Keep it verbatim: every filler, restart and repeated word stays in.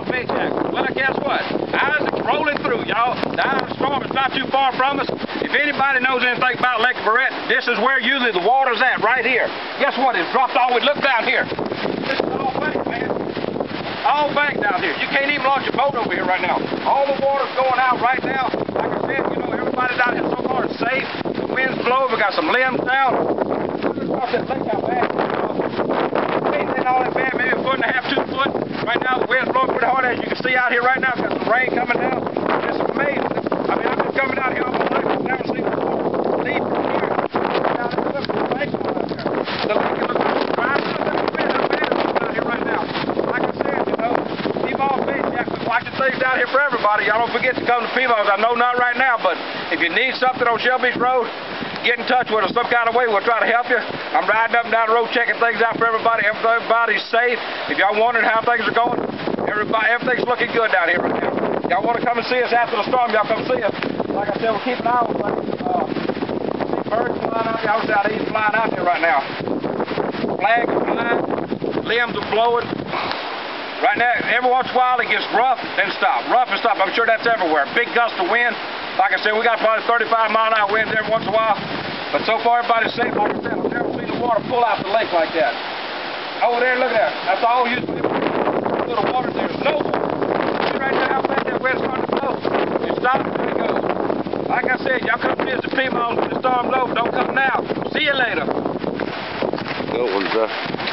Faith Jack. Well, guess what? Isaac's rolling through, y'all. The Island Storm is not too far from us. If anybody knows anything about Lake Barrett, this is where usually the water's at, right here. Guess what? It's dropped all the way. Look down here. This is all bank, man. All bank down here. You can't even launch a boat over here right now. All the water's going out right now. Like I said, you know, everybody down here so far is safe. The wind's blowing. We got some limbs down. Across that lake out bad. Ain't all that bad, maybe a foot and a half, two foot. Right now, the wind's blowing pretty hard, as you can see out here right now. Got some rain coming down. It's amazing. I mean, I've been coming out here all my life. I've never seen before. Leave from here. Now, look at the lake out there. The lake is looking dry. Look at the wind. How bad it's out here right now. Like I said, you know, P-Ball Faith Jack, we're watching things down here for everybody. Y'all don't forget to come to P-Balls. I know not right now, but if you need something on Shell Beach Road, get in touch with us some kind of way. We'll try to help you. I'm riding up and down the road checking things out for everybody. Everybody's safe. If y'all wondering how things are going, everybody, everything's looking good down here right now. Y'all want to come and see us after the storm, y'all come see us. Like I said, we'll keep an eye on things. Uh, see birds flying out here. I was out here flying out here right now. Flags are flying. Limbs are blowing. Right now, every once in a while it gets rough, then stop. Rough and stop. I'm sure that's everywhere. Big gust of wind. Like I said, we got probably thirty-five mile an hour winds every once in a while. But so far, everybody's safe. Like I said, I've never seen the water pull out the lake like that. Over there, look at that. That's all you do. Little water, there's no water. See right now how fast that wind's starting to blow. It stops and it goes. Like I said, y'all come visit P-Balls when the storm's over. Don't come now. See you later. Good one, sir.